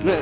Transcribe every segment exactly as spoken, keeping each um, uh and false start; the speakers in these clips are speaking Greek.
Ναι.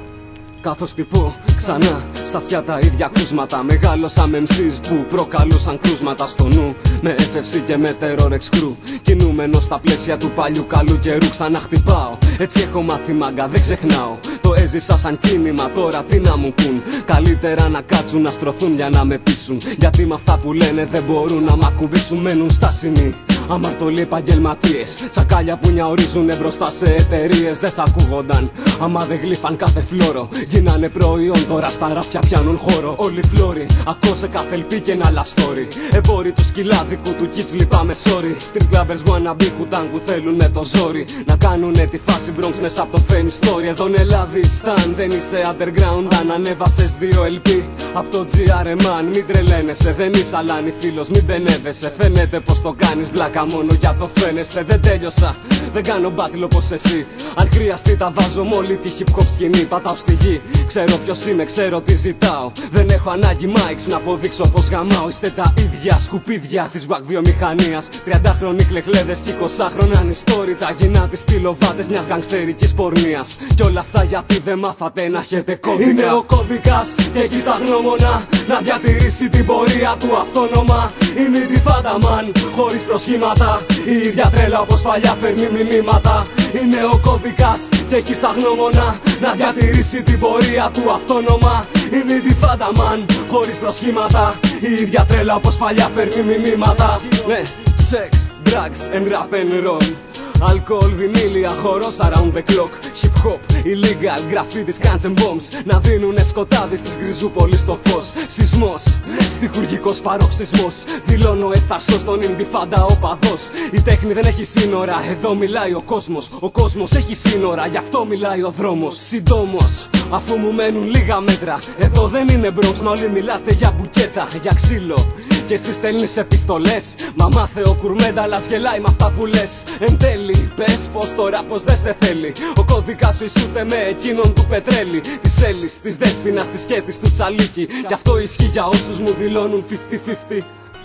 Καθώς τυπώ ξανά στα αυτιά τα ίδια ακούσματα, μεγάλωσα με εμ σις που προκαλούσαν κρούσματα στο νου. Με εφ εφ σι και με terror εξ κρου, κινούμενος στα πλαίσια του παλιού καλού καιρού. Ξανά χτυπάω, έτσι έχω μάθει μάγκα, δεν ξεχνάω. Το έζησα σαν κίνημα, τώρα τι να μου πουν. Καλύτερα να κάτσουν να στρωθούν για να με πείσουν. Γιατί με αυτά που λένε δεν μπορούν να μ' ακουμπήσουν. Μένουν στάσιμοι, αμαρτωλοί επαγγελματίες, τσακάλια που νιαορίζουνε μπροστά σε εταιρείες. Δεν θα ακούγονταν άμα δεν γλύφαν κάθε φλόρο. Γίνανε προϊόν, τώρα στα ράφια πιάνουν χώρο. Όλοι φλόροι, ακούω σε κάθε ελπί και ένα love story. Εμπόροι του σκυλάδικου του kids λυπάμαι sorry. Street clubbers wannabe χουτάνγκου θέλουν με το ζόρι να κάνουνε τη φάση Bronx μέσα από το fame story. Εδώ είναι Λαδιστάν, δεν είσαι underground αν ανέβασες δύο ελ πι απ' το τζι αρ εμ αν. Μην τρελαίνεσαι, δεν είσαι αλάνι φίλος, μην μπενεύεσαι. Φαίνεται πως το κάνεις βλάκα μόνο για το φαίνεσαι. Δεν τέλειωσα, δεν κάνω battle όπως εσύ. Αν χρειαστεί τα βάζω με όλη τη hip hop σκηνή. Πατάω στη γη, ξέρω ποιος είμαι, ξέρω τι ζητάω. Δεν έχω ανάγκη mics να αποδείξω πως γαμάω. Είστε τα ίδια σκουπίδια της wack βιομηχανίας. τριαντάχρονοι κλεχλέδες και εικοσάχρονα ανιστόρητα. Γυνάτε στυλοβάτες μιας γκανγκστερικής πορνείας. Κι όλα αυτά γιατί δεν μάθατε να έχετε κώδικα. Είναι ο κώδικας και έχεις αγνώμονα να διατηρήσει την πορεία του αυτόνομα. Είναι η Intifada man, χωρίς προσχήματα. Η ίδια τρέλα όπως παλιά φέρνει μηνύματα. Είναι ο κώδικας και έχεις αγνώμονα να διατηρήσει την πορεία του αυτόνομα. Είναι η Intifada man, χωρίς προσχήματα. Η ίδια τρέλα όπως παλιά φέρνει μηνύματα. Ναι, sex, drugs and rap and roll. Αλκοόλ, βινίλια, χορός around the clock. Hip hop, illegal, graffiti, guns and bombs. Να δίνουνε σκοτάδι στις Γκριζούπολης στο φως. Σεισμός, στιχουργικός παροξισμός. Δηλώνω εύθαρσος στον Intifada οπαδός. Η τέχνη δεν έχει σύνορα, εδώ μιλάει ο κόσμος. Ο κόσμος έχει σύνορα, γι' αυτό μιλάει ο δρόμος. Συντόμως, αφού μου μένουν λίγα μέτρα. Εδώ δεν είναι Bronx, μα όλοι μιλάτε για μπουκέτα, για ξύλο. Και εσύ στέλνεις επιστολές. Μα μάθε ο Κουρμένταλας γελάει με αυτά που λες. Εν τέλει, πες πως τώρα πως δεν σε θέλει. Ο κώδικας σου ισούται με εκείνον του Πετρέλη. Της Έλλης, της Δέσποινας, της Κέτης, του Τσαλίκη. Κι αυτό ισχύει για όσους μου δηλώνουν πενήντα πενήντα.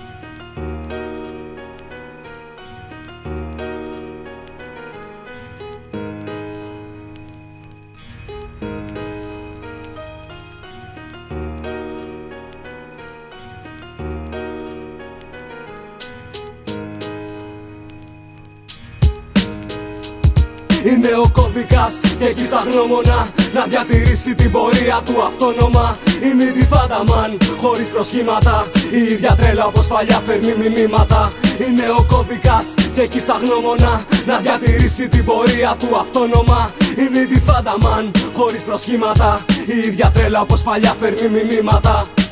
Είναι ο κώδικας και έχεις αγνώμονα να διατηρήσει την πορεία του αυτόνομα. Είναι η Intifada man, χωρίς προσχήματα. Η ίδια τρέλα όπως παλιά φέρνει μηνύματα. Είναι ο κώδικας και έχεις αγνώμονα να διατηρήσει την πορεία του αυτόνομα. Είναι η Intifada man, χωρίς προσχήματα. Η ίδια τρέλα όπως παλιά φέρνει μηνύματα.